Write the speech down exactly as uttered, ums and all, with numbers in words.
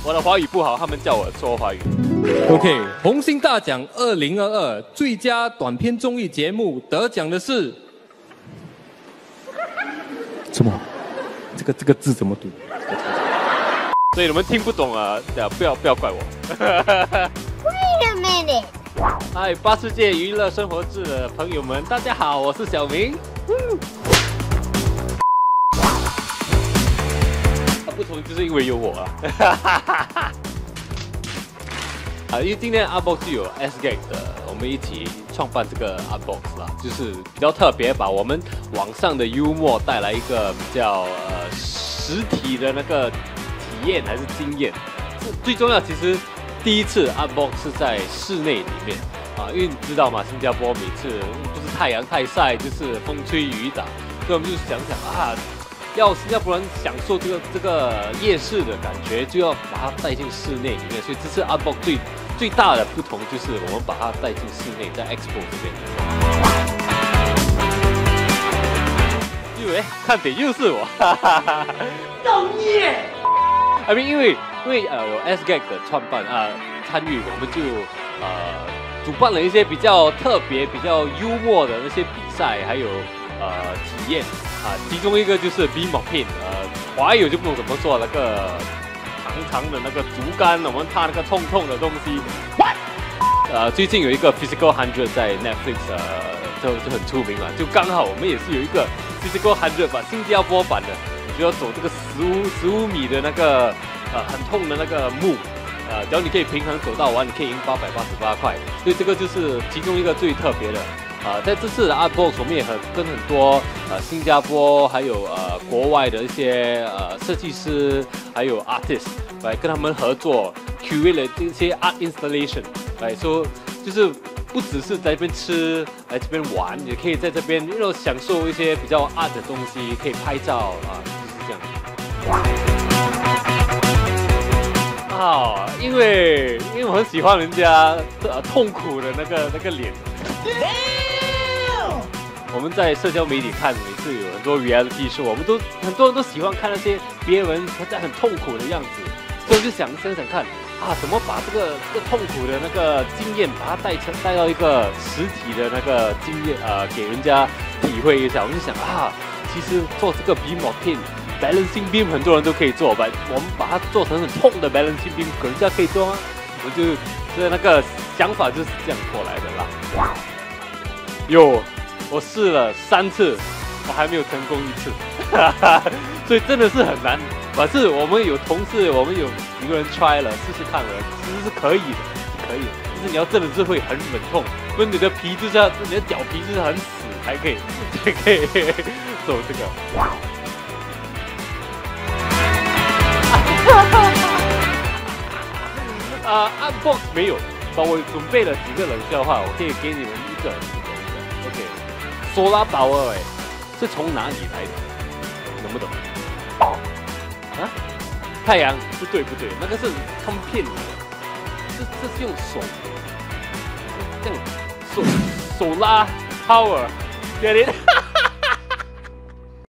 我的华语不好，他们叫我说华语。 OK， 红星大奖二零二二最佳短片综艺节目得奖的是什么？这个这个字怎么读？ 所以你们听不懂啊，不要不要怪我。 Wait a minute。 嗨，八世界娱乐生活志的朋友们，大家好，我是小明。不同就是因为有我啊。啊，因为今天阿 box 就有 S-Gag 的，我们一起创办这个阿 box 啦，就是比较特别，把我们网上的幽默带来一个比较呃实体的那个体验还是经验。最重要，其实第一次阿 box 是在室内里面啊，因为你知道嘛，新加坡每次不是太阳太晒，就是风吹雨打，所以我们就想想啊。要新加坡人享受这个这个夜市的感觉，就要把它带进室内里面。所以这次 Unbox 最最大的不同就是我们把它带进室内，在 Expo 这边。因为看点又是我，哈哈哈！造孽！I mean， 因为因为呃有 S-Gag 的创办啊、呃、参与，我们就呃主办了一些比较特别、比较幽默的那些比赛，还有呃体验。啊，其中一个就是 beam pin， 呃，华语就不懂怎么说，那个长长的那个竹竿，我们踏那个痛痛的东西。呃，最近有一个 Physical Hundred 在 Netflix， 呃，就就很出名了。就刚好我们也是有一个 Physical Hundred 吧，新加坡版的，你就要走这个十五十五米的那个呃很痛的那个木，呃，只要你可以平衡走到完，你可以赢八百八十八块。所以这个就是其中一个最特别的。啊、呃，在这次的 Unbox 我们也很跟很多呃新加坡还有呃国外的一些呃设计师还有 artist 来跟他们合作 curate 了这些 art installation， 来说就是不只是在这边吃，来这边玩，也可以在这边又享受一些比较 art 的东西，可以拍照啊，就是这样。啊，因为因为我很喜欢人家呃痛苦的那个那个脸。我们在社交媒体看，每次有很多 reality show， 我们都很多人都喜欢看那些别人在很痛苦的样子，所以我就想想想看啊，怎么把这个这个痛苦的那个经验，把它带成带到一个实体的那个经验，呃，给人家体会一下。我就想啊，其实做这个 beam pin、balancing beam 很多人都可以做吧，我们把它做成很痛的 balancing beam， 人家可以做吗？我就这那个想法就是这样过来的啦。有。我试了三次，我还没有成功一次，所以真的是很难。可是我们有同事，我们有几个人 try 了，试试看了，其实是可以的，是可以的。但是你要真的是会很忍痛，不然你的皮就是要，你的脚皮就是很死才可以，才可以做这个。啊 ，Unbox 没有，但我准备了几个冷笑话，我可以给你们一个。Solar power 哎，是从哪里来的？懂不懂？啊？太阳？不对不对，那个是他们骗你的，这这是用手，这样手手拉 power， 对不对？